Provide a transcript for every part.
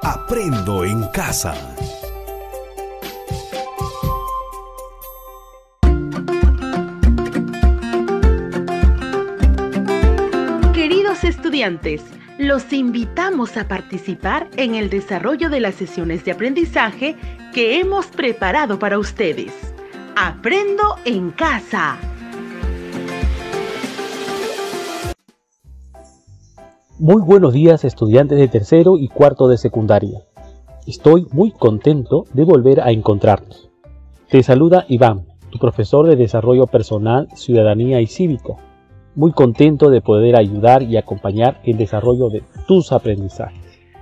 Aprendo en casa. Queridos estudiantes, los invitamos a participar en el desarrollo de las sesiones de aprendizaje que hemos preparado para ustedes. Aprendo en casa. Muy buenos días, estudiantes de tercero y cuarto de secundaria. Estoy muy contento de volver a encontrarnos. Te saluda Iván, tu profesor de Desarrollo Personal, Ciudadanía y Cívica. Muy contento de poder ayudar y acompañar el desarrollo de tus aprendizajes.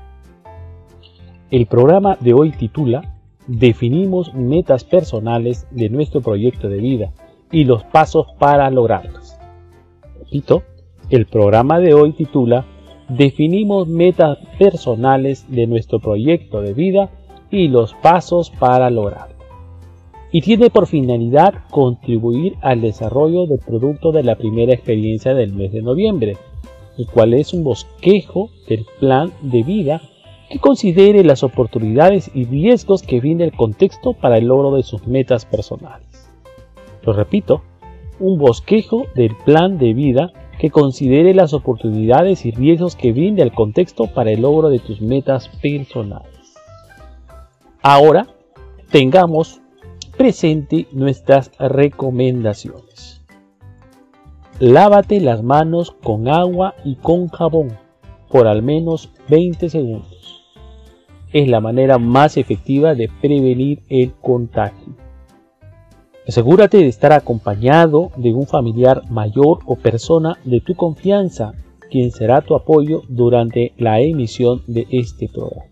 El programa de hoy titula Definimos metas personales de nuestro proyecto de vida y los pasos para lograrlas. Repito, el programa de hoy titula Definimos metas personales de nuestro proyecto de vida y los pasos para lograrlo. Y tiene por finalidad contribuir al desarrollo del producto de la primera experiencia del mes de noviembre, el cual es un bosquejo del plan de vida que considere las oportunidades y riesgos que brinda el contexto para el logro de sus metas personales. Lo repito, un bosquejo del plan de vida que considere las oportunidades y riesgos que brinda el contexto para el logro de tus metas personales. Ahora, tengamos presente nuestras recomendaciones. Lávate las manos con agua y con jabón por al menos 20 segundos. Es la manera más efectiva de prevenir el contagio. Asegúrate de estar acompañado de un familiar mayor o persona de tu confianza, quien será tu apoyo durante la emisión de este programa.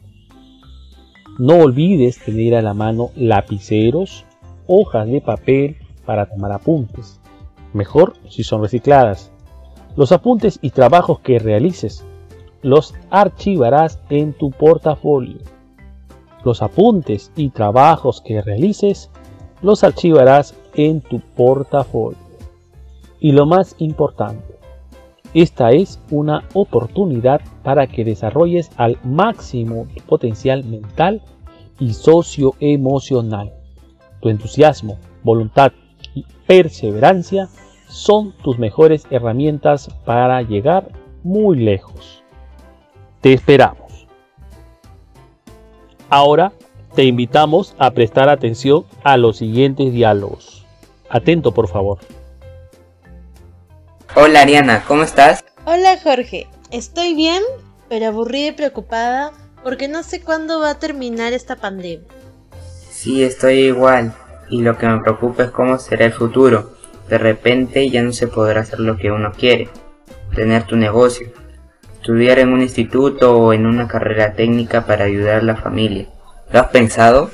No olvides tener a la mano lapiceros, hojas de papel para tomar apuntes, mejor si son recicladas. Los apuntes y trabajos que realices los archivarás en tu portafolio. Los apuntes y trabajos que realices los archivarás en tu portafolio. Y lo más importante, esta es una oportunidad para que desarrolles al máximo tu potencial mental y socioemocional. Tu entusiasmo, voluntad y perseverancia son tus mejores herramientas para llegar muy lejos. Te esperamos. Ahora te invitamos a prestar atención a los siguientes diálogos. Atento, por favor. Hola Ariana, ¿cómo estás? Hola Jorge, estoy bien, pero aburrida y preocupada porque no sé cuándo va a terminar esta pandemia. Sí, estoy igual, y lo que me preocupa es cómo será el futuro. De repente ya no se podrá hacer lo que uno quiere, tener tu negocio, estudiar en un instituto o en una carrera técnica para ayudar a la familia. ¿Lo has pensado?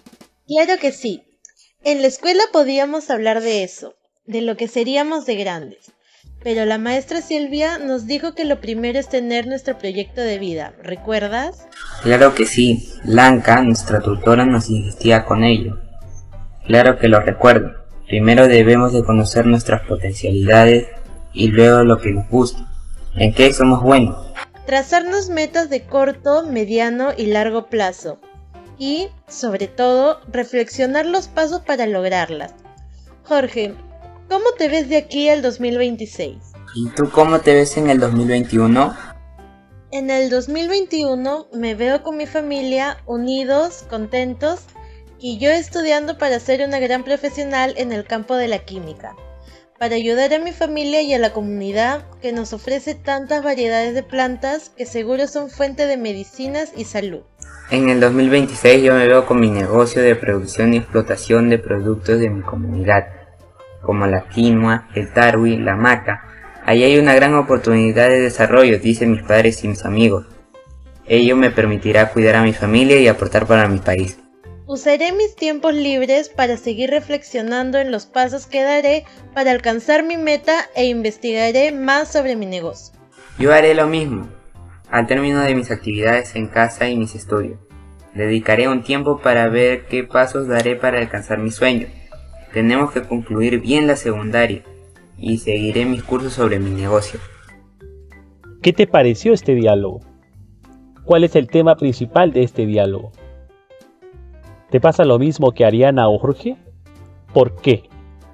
Claro que sí. En la escuela podíamos hablar de eso, de lo que seríamos de grandes. Pero la maestra Silvia nos dijo que lo primero es tener nuestro proyecto de vida, ¿recuerdas? Claro que sí. Blanca, nuestra tutora, nos insistía con ello. Claro que lo recuerdo. Primero debemos de conocer nuestras potencialidades y luego lo que nos gusta. ¿En qué somos buenos? Trazarnos metas de corto, mediano y largo plazo. Y, sobre todo, reflexionar los pasos para lograrlas. Jorge, ¿cómo te ves de aquí al 2026? ¿Y tú cómo te ves en el 2021? En el 2021 me veo con mi familia, unidos, contentos, y yo estudiando para ser una gran profesional en el campo de la química, para ayudar a mi familia y a la comunidad que nos ofrece tantas variedades de plantas que seguro son fuente de medicinas y salud. En el 2026 yo me veo con mi negocio de producción y explotación de productos de mi comunidad, como la quinoa, el tarwi, la maca. Ahí hay una gran oportunidad de desarrollo, dicen mis padres y mis amigos. Ello me permitirá cuidar a mi familia y aportar para mi país. Usaré mis tiempos libres para seguir reflexionando en los pasos que daré para alcanzar mi meta e investigaré más sobre mi negocio. Yo haré lo mismo. Al término de mis actividades en casa y mis estudios, dedicaré un tiempo para ver qué pasos daré para alcanzar mi sueño. Tenemos que concluir bien la secundaria y seguiré mis cursos sobre mi negocio. ¿Qué te pareció este diálogo? cuál es el tema principal de este diálogo. ¿Te pasa lo mismo que a Ariana o Jorge? ¿Por qué?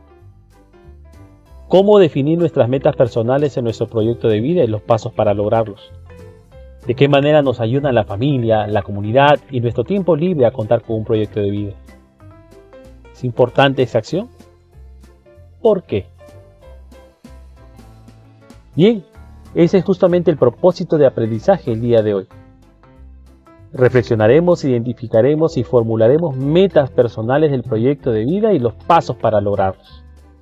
¿Cómo definir nuestras metas personales en nuestro proyecto de vida y los pasos para lograrlos? ¿De qué manera nos ayudan la familia, la comunidad y nuestro tiempo libre a contar con un proyecto de vida? ¿Es importante esa acción? ¿Por qué? Bien, ese es justamente el propósito de aprendizaje el día de hoy. Reflexionaremos, identificaremos y formularemos metas personales del proyecto de vida y los pasos para lograrlos.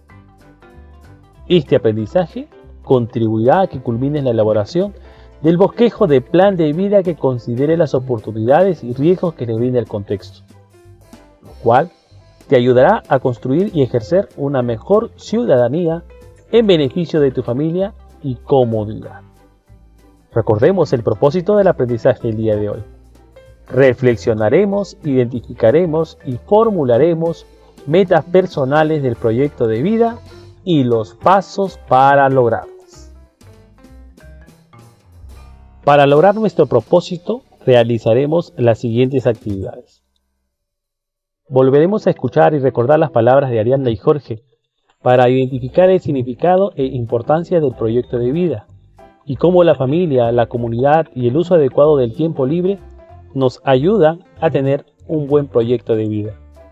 Este aprendizaje contribuirá a que culmine la elaboración del bosquejo de plan de vida que considere las oportunidades y riesgos que le brinda el contexto, lo cual te ayudará a construir y ejercer una mejor ciudadanía en beneficio de tu familia y comunidad. Recordemos el propósito del aprendizaje el día de hoy. Reflexionaremos, identificaremos y formularemos metas personales del proyecto de vida y los pasos para lograrlas. Para lograr nuestro propósito, realizaremos las siguientes actividades. Volveremos a escuchar y recordar las palabras de Ariana y Jorge para identificar el significado e importancia del proyecto de vida y cómo la familia, la comunidad y el uso adecuado del tiempo libre nos ayudan a tener un buen proyecto de vida.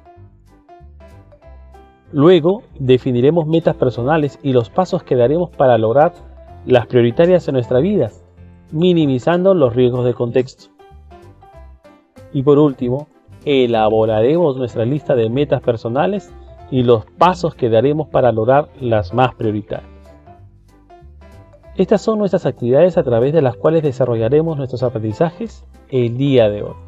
Luego, definiremos metas personales y los pasos que daremos para lograr las prioritarias en nuestra vida, minimizando los riesgos de contexto. Y por último, elaboraremos nuestra lista de metas personales y los pasos que daremos para lograr las más prioritarias. Estas son nuestras actividades a través de las cuales desarrollaremos nuestros aprendizajes el día de hoy.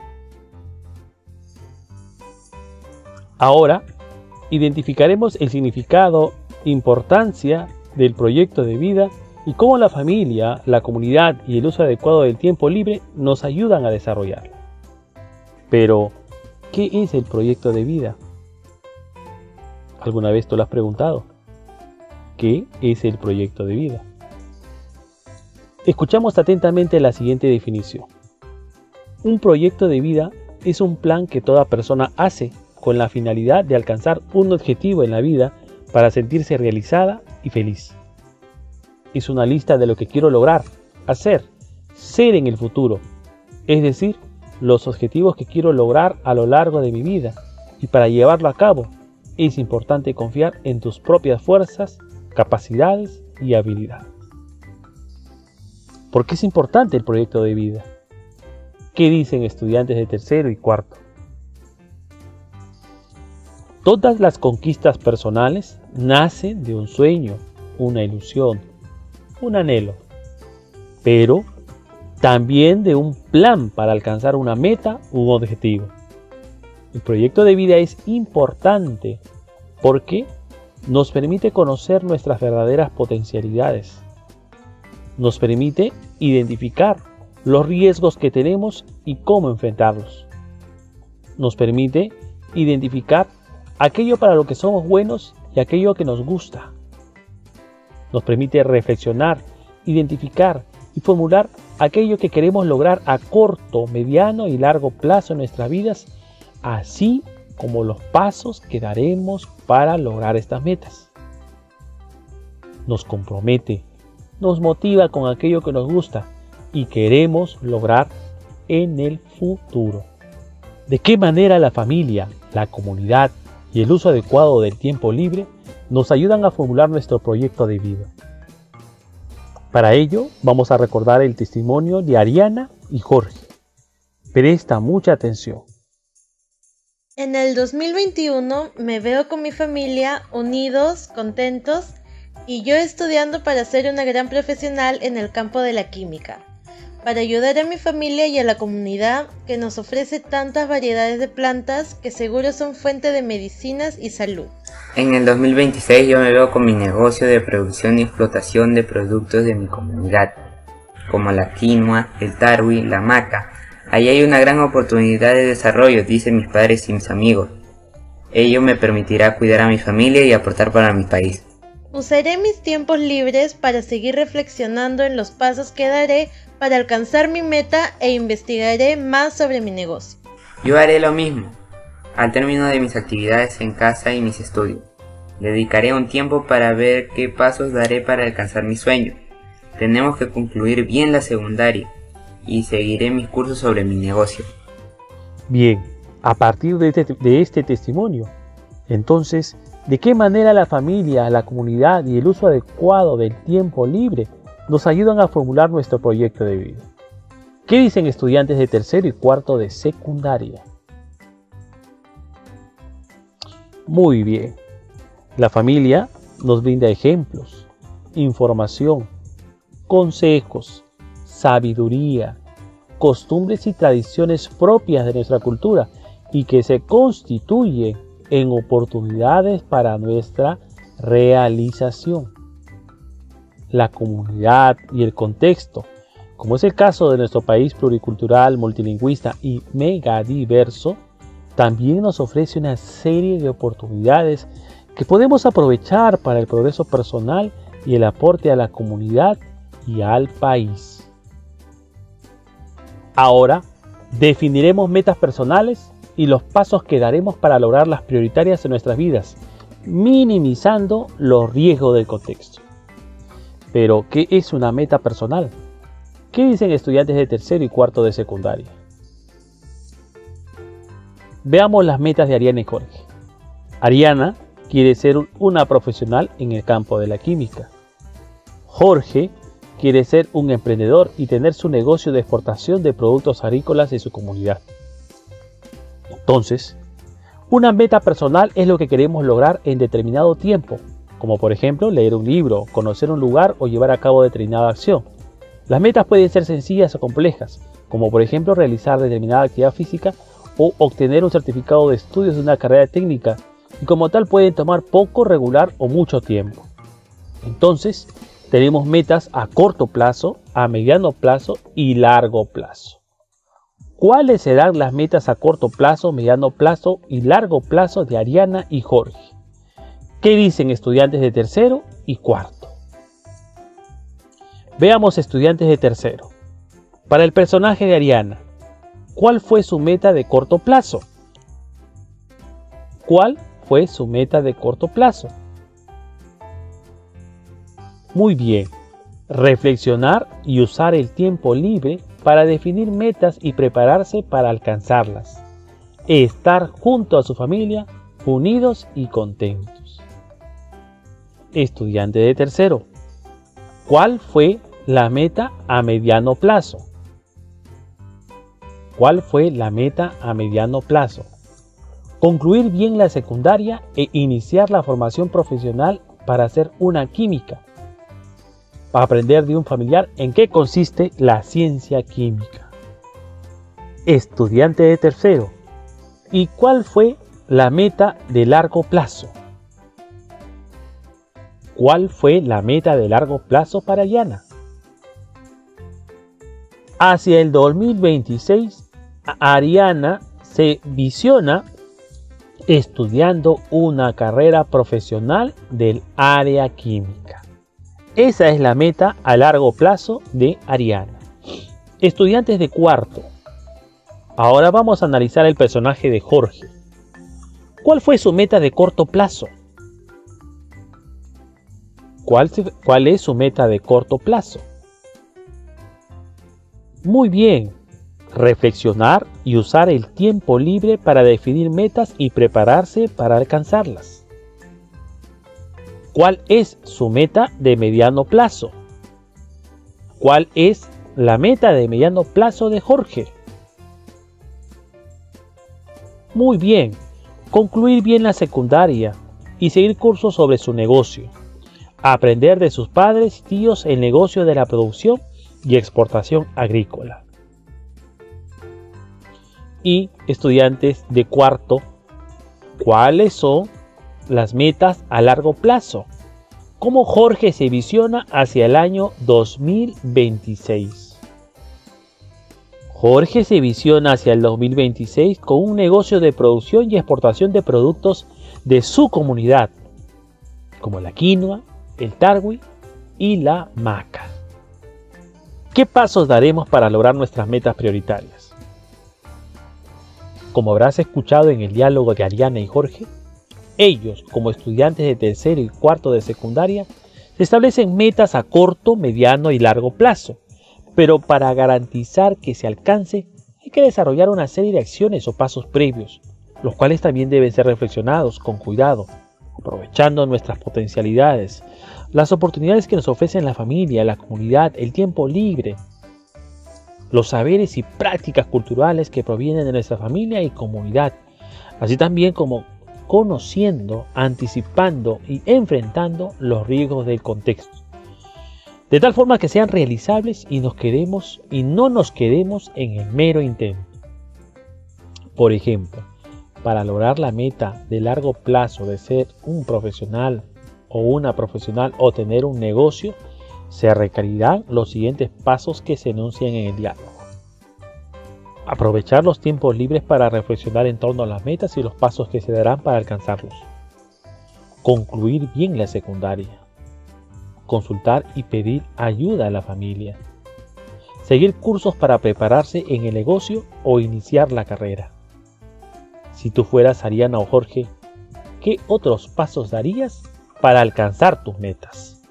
Ahora, identificaremos el significado, importancia del proyecto de vida y cómo la familia, la comunidad y el uso adecuado del tiempo libre nos ayudan a desarrollarlo. Pero, ¿qué es el proyecto de vida? ¿Alguna vez te lo has preguntado? ¿Qué es el proyecto de vida? Escuchamos atentamente la siguiente definición. Un proyecto de vida es un plan que toda persona hace con la finalidad de alcanzar un objetivo en la vida para sentirse realizada y feliz. Es una lista de lo que quiero lograr, hacer, ser en el futuro, es decir, los objetivos que quiero lograr a lo largo de mi vida, y para llevarlo a cabo es importante confiar en tus propias fuerzas, capacidades y habilidades. ¿Por qué es importante el proyecto de vida? ¿Qué dicen estudiantes de tercero y cuarto? Todas las conquistas personales nacen de un sueño, una ilusión, un anhelo, pero también de un plan para alcanzar una meta u objetivo. El proyecto de vida es importante porque nos permite conocer nuestras verdaderas potencialidades. Nos permite identificar los riesgos que tenemos y cómo enfrentarlos. Nos permite identificar aquello para lo que somos buenos y aquello que nos gusta. Nos permite reflexionar, identificar y formular aquello que queremos lograr a corto, mediano y largo plazo en nuestras vidas, así como los pasos que daremos para lograr estas metas. Nos compromete, nos motiva con aquello que nos gusta y queremos lograr en el futuro. ¿De qué manera la familia, la comunidad y el uso adecuado del tiempo libre nos ayudan a formular nuestro proyecto de vida? Para ello, vamos a recordar el testimonio de Ariana y Jorge. Presta mucha atención. En el 2021 me veo con mi familia unidos, contentos y yo estudiando para ser una gran profesional en el campo de la química, para ayudar a mi familia y a la comunidad que nos ofrece tantas variedades de plantas que seguro son fuente de medicinas y salud. En el 2026 yo me veo con mi negocio de producción y explotación de productos de mi comunidad, como la quinoa, el tarwi, la maca. Ahí hay una gran oportunidad de desarrollo, dicen mis padres y mis amigos. Ello me permitirá cuidar a mi familia y aportar para mi país. Usaré mis tiempos libres para seguir reflexionando en los pasos que daré para alcanzar mi meta e investigaré más sobre mi negocio. Yo haré lo mismo. Al término de mis actividades en casa y mis estudios, dedicaré un tiempo para ver qué pasos daré para alcanzar mi sueño. Tenemos que concluir bien la secundaria y seguiré mis cursos sobre mi negocio. Bien, a partir de este testimonio, entonces, ¿de qué manera la familia, la comunidad y el uso adecuado del tiempo libre nos ayudan a formular nuestro proyecto de vida? ¿Qué dicen estudiantes de tercero y cuarto de secundaria? Muy bien. La familia nos brinda ejemplos, información, consejos, sabiduría, costumbres y tradiciones propias de nuestra cultura y que se constituyen en oportunidades para nuestra realización. La comunidad y el contexto, como es el caso de nuestro país pluricultural, multilingüista y megadiverso, también nos ofrece una serie de oportunidades que podemos aprovechar para el progreso personal y el aporte a la comunidad y al país. Ahora, definiremos metas personales y los pasos que daremos para lograr las prioritarias en nuestras vidas, minimizando los riesgos del contexto. Pero, ¿qué es una meta personal? ¿Qué dicen estudiantes de tercero y cuarto de secundaria? Veamos las metas de Ariana y Jorge. Ariana quiere ser una profesional en el campo de la química. Jorge quiere ser un emprendedor y tener su negocio de exportación de productos agrícolas en su comunidad. Entonces, una meta personal es lo que queremos lograr en determinado tiempo, como por ejemplo leer un libro, conocer un lugar o llevar a cabo determinada acción. Las metas pueden ser sencillas o complejas, como por ejemplo realizar determinada actividad física o obtener un certificado de estudios de una carrera técnica, y como tal pueden tomar poco, regular o mucho tiempo. Entonces, tenemos metas a corto plazo, a mediano plazo y largo plazo. ¿Cuáles serán las metas a corto plazo, mediano plazo y largo plazo de Ariana y Jorge? ¿Qué dicen estudiantes de tercero y cuarto? Veamos estudiantes de tercero. Para el personaje de Ariana, ¿cuál fue su meta de corto plazo? ¿Cuál fue su meta de corto plazo? Muy bien, reflexionar y usar el tiempo libre para definir metas y prepararse para alcanzarlas. Estar junto a su familia, unidos y contentos. Estudiante de tercero, ¿cuál fue la meta a mediano plazo? ¿Cuál fue la meta a mediano plazo? Concluir bien la secundaria e iniciar la formación profesional para hacer una química. Para aprender de un familiar en qué consiste la ciencia química. Estudiante de tercero, ¿y cuál fue la meta de largo plazo? ¿Cuál fue la meta de largo plazo para Ariana? Hacia el 2026, Ariana se visiona estudiando una carrera profesional del área química. Esa es la meta a largo plazo de Ariana. Estudiantes de cuarto. Ahora vamos a analizar el personaje de Jorge. ¿Cuál fue su meta de corto plazo? ¿Cuál es su meta de corto plazo? Muy bien. Reflexionar y usar el tiempo libre para definir metas y prepararse para alcanzarlas. ¿Cuál es su meta de mediano plazo? ¿Cuál es la meta de mediano plazo de Jorge? Muy bien, concluir bien la secundaria y seguir cursos sobre su negocio. Aprender de sus padres y tíos el negocio de la producción y exportación agrícola. Y estudiantes de cuarto, ¿cuáles son las metas a largo plazo? ¿Cómo Jorge se visiona hacia el año 2026? Jorge se visiona hacia el 2026 con un negocio de producción y exportación de productos de su comunidad, como la quinoa, el tarwi y la maca. ¿Qué pasos daremos para lograr nuestras metas prioritarias? Como habrás escuchado en el diálogo de Ariana y Jorge, ellos, como estudiantes de tercero y cuarto de secundaria, se establecen metas a corto, mediano y largo plazo, pero para garantizar que se alcance hay que desarrollar una serie de acciones o pasos previos, los cuales también deben ser reflexionados con cuidado, aprovechando nuestras potencialidades, las oportunidades que nos ofrecen la familia, la comunidad, el tiempo libre, los saberes y prácticas culturales que provienen de nuestra familia y comunidad, así también como conociendo, anticipando y enfrentando los riesgos del contexto, de tal forma que sean realizables y no nos quedemos en el mero intento. Por ejemplo, para lograr la meta de largo plazo de ser un profesional o una profesional o tener un negocio, se requerirán los siguientes pasos que se enuncian en el diálogo. Aprovechar los tiempos libres para reflexionar en torno a las metas y los pasos que se darán para alcanzarlos. Concluir bien la secundaria. Consultar y pedir ayuda a la familia. Seguir cursos para prepararse en el negocio o iniciar la carrera. Si tú fueras Ariana o Jorge, ¿qué otros pasos darías para alcanzar tus metas?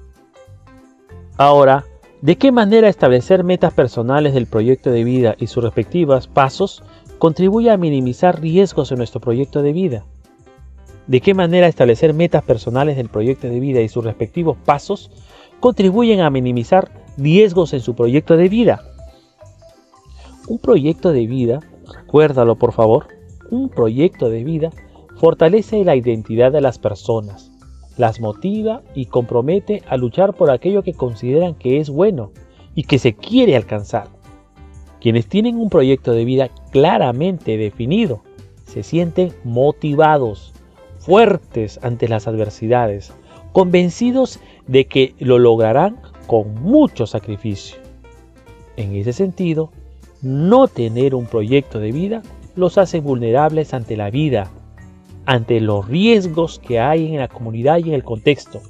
Ahora, ¿de qué manera establecer metas personales del proyecto de vida y sus respectivos pasos contribuye a minimizar riesgos en nuestro proyecto de vida? ¿De qué manera establecer metas personales del proyecto de vida y sus respectivos pasos contribuyen a minimizar riesgos en su proyecto de vida? Un proyecto de vida, recuérdalo por favor, un proyecto de vida fortalece la identidad de las personas, las motiva y compromete a luchar por aquello que consideran que es bueno y que se quiere alcanzar. Quienes tienen un proyecto de vida claramente definido se sienten motivados, fuertes ante las adversidades, convencidos de que lo lograrán con mucho sacrificio. En ese sentido, no tener un proyecto de vida los hace vulnerables ante la vida, ante los riesgos que hay en la comunidad y en el contexto,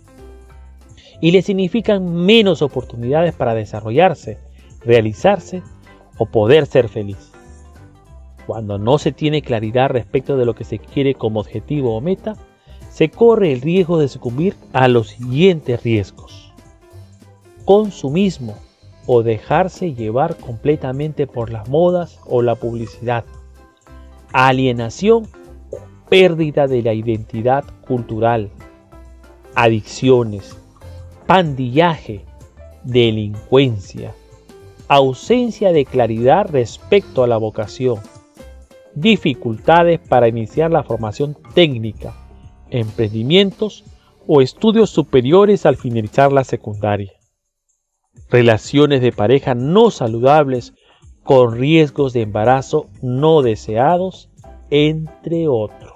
y les significan menos oportunidades para desarrollarse, realizarse o poder ser feliz. Cuando no se tiene claridad respecto de lo que se quiere como objetivo o meta, se corre el riesgo de sucumbir a los siguientes riesgos: consumismo o dejarse llevar completamente por las modas o la publicidad, alienación, pérdida de la identidad cultural, adicciones, pandillaje, delincuencia, ausencia de claridad respecto a la vocación, dificultades para iniciar la formación técnica, emprendimientos o estudios superiores al finalizar la secundaria, relaciones de pareja no saludables con riesgos de embarazo no deseados, entre otros.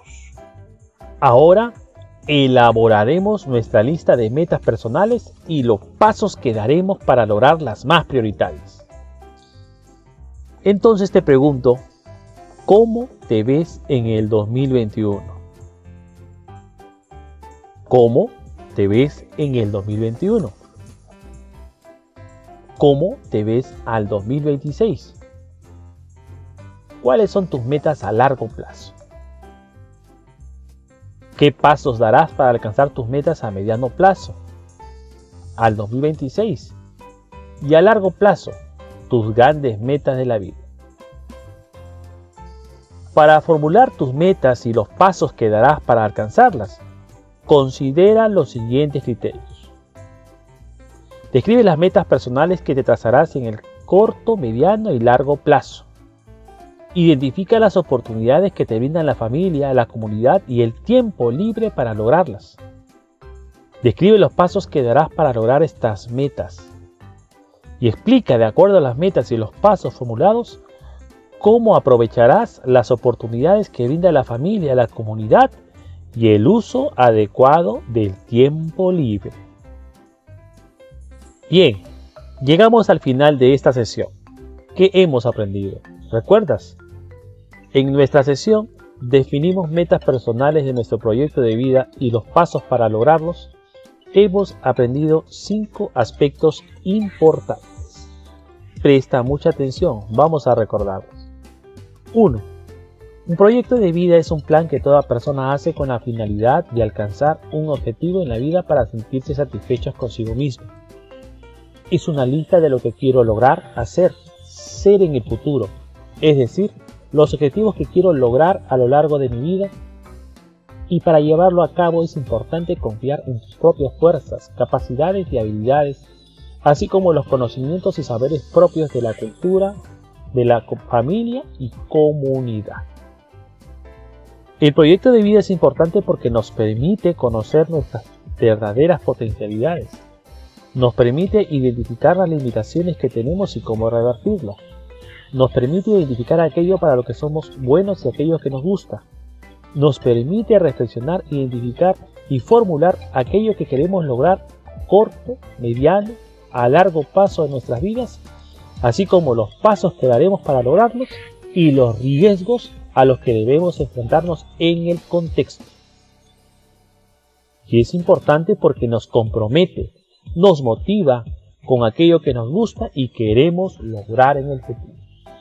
Ahora elaboraremos nuestra lista de metas personales y los pasos que daremos para lograr las más prioritarias. Entonces te pregunto, ¿cómo te ves en el 2021? ¿Cómo te ves en el 2021? ¿Cómo te ves al 2026? ¿Cuáles son tus metas a largo plazo? ¿Qué pasos darás para alcanzar tus metas a mediano plazo, al 2026? Y a largo plazo, tus grandes metas de la vida. Para formular tus metas y los pasos que darás para alcanzarlas, considera los siguientes criterios. Describe las metas personales que te trazarás en el corto, mediano y largo plazo. Identifica las oportunidades que te brindan la familia, la comunidad y el tiempo libre para lograrlas. Describe los pasos que darás para lograr estas metas. Y explica, de acuerdo a las metas y los pasos formulados, cómo aprovecharás las oportunidades que brinda la familia, la comunidad y el uso adecuado del tiempo libre. Bien, llegamos al final de esta sesión. ¿Qué hemos aprendido? ¿Recuerdas? En nuestra sesión definimos metas personales de nuestro proyecto de vida y los pasos para lograrlos, hemos aprendido 5 aspectos importantes. Presta mucha atención, vamos a recordarlos. 1. Un proyecto de vida es un plan que toda persona hace con la finalidad de alcanzar un objetivo en la vida para sentirse satisfechos consigo mismo. Es una lista de lo que quiero lograr, hacer, ser en el futuro, es decir, los objetivos que quiero lograr a lo largo de mi vida, y para llevarlo a cabo es importante confiar en tus propias fuerzas, capacidades y habilidades, así como los conocimientos y saberes propios de la cultura, de la familia y comunidad. El proyecto de vida es importante porque nos permite conocer nuestras verdaderas potencialidades, nos permite identificar las limitaciones que tenemos y cómo revertirlas, nos permite identificar aquello para lo que somos buenos y aquello que nos gusta, nos permite reflexionar, identificar y formular aquello que queremos lograr a corto, mediano, a largo plazo de nuestras vidas, así como los pasos que daremos para lograrlos y los riesgos a los que debemos enfrentarnos en el contexto. Y es importante porque nos compromete, nos motiva con aquello que nos gusta y queremos lograr en el futuro.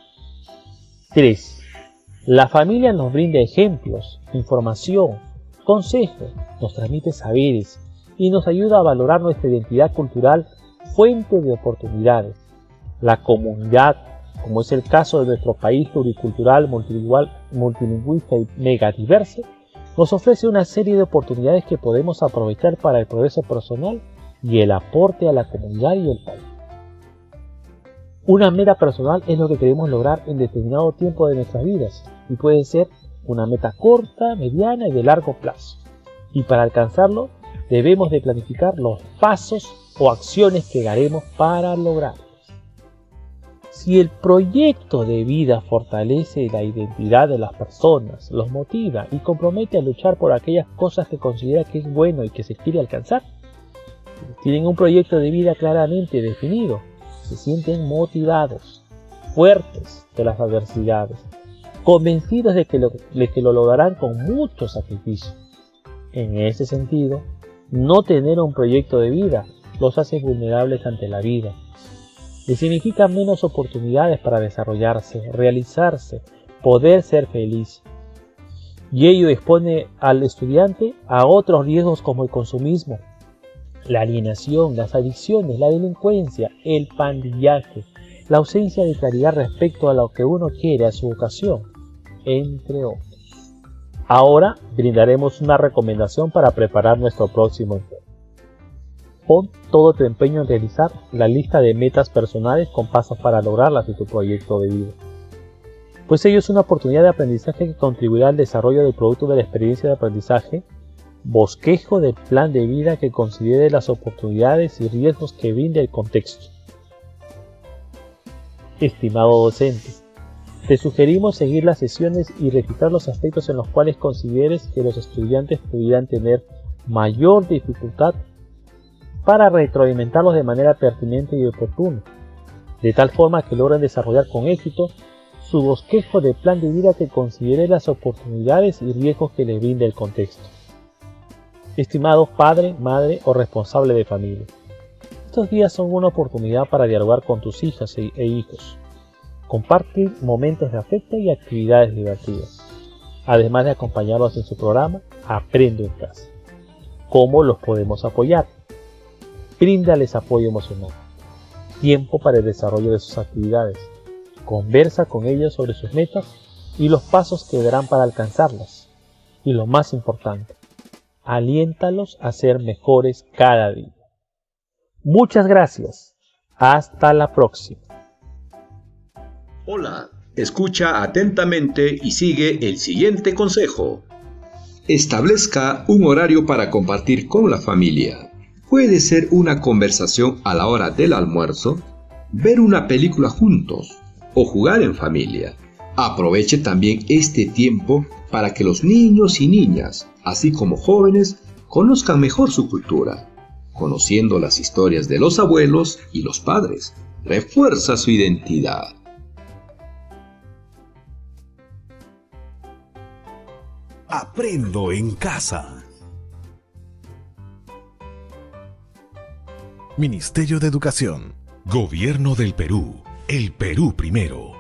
3. La familia nos brinda ejemplos, información, consejos, nos transmite saberes y nos ayuda a valorar nuestra identidad cultural, fuente de oportunidades. La comunidad, como es el caso de nuestro país pluricultural, multilingüista y megadiverso, nos ofrece una serie de oportunidades que podemos aprovechar para el progreso personal y el aporte a la comunidad y el país. Una meta personal es lo que queremos lograr en determinado tiempo de nuestras vidas y puede ser una meta corta, mediana y de largo plazo. Y para alcanzarlo debemos de planificar los pasos o acciones que daremos para lograrlos. Si el proyecto de vida fortalece la identidad de las personas, los motiva y compromete a luchar por aquellas cosas que considera que es bueno y que se quiere alcanzar, tienen un proyecto de vida claramente definido, se sienten motivados, fuertes de las adversidades, convencidos de que lo lograrán con mucho sacrificio. En ese sentido, no tener un proyecto de vida los hace vulnerables ante la vida. Les significa menos oportunidades para desarrollarse, realizarse, poder ser feliz. Y ello expone al estudiante a otros riesgos como el consumismo, la alienación, las adicciones, la delincuencia, el pandillaje, la ausencia de claridad respecto a lo que uno quiere, a su vocación, entre otros. Ahora brindaremos una recomendación para preparar nuestro próximo encuentro. Pon todo tu empeño en realizar la lista de metas personales con pasos para lograrlas de tu proyecto de vida, pues ello es una oportunidad de aprendizaje que contribuirá al desarrollo del producto de la experiencia de aprendizaje, bosquejo del plan de vida que considere las oportunidades y riesgos que brinda el contexto. Estimado docente, te sugerimos seguir las sesiones y registrar los aspectos en los cuales consideres que los estudiantes pudieran tener mayor dificultad para retroalimentarlos de manera pertinente y oportuna, de tal forma que logren desarrollar con éxito su bosquejo de plan de vida que considere las oportunidades y riesgos que les brinda el contexto. Estimado padre, madre o responsable de familia, estos días son una oportunidad para dialogar con tus hijas e hijos, compartir momentos de afecto y actividades divertidas, además de acompañarlos en su programa Aprendo en Casa. ¿Cómo los podemos apoyar? Bríndales apoyo emocional, tiempo para el desarrollo de sus actividades, conversa con ellos sobre sus metas y los pasos que darán para alcanzarlas. Y lo más importante, aliéntalos a ser mejores cada día. Muchas gracias. Hasta la próxima. Hola, escucha atentamente y sigue el siguiente consejo. Establezca un horario para compartir con la familia. Puede ser una conversación a la hora del almuerzo, ver una película juntos o jugar en familia. Aproveche también este tiempo para que los niños y niñas, así como jóvenes, conozcan mejor su cultura. Conociendo las historias de los abuelos y los padres, refuerza su identidad. Aprendo en casa. Ministerio de Educación. Gobierno del Perú. El Perú primero.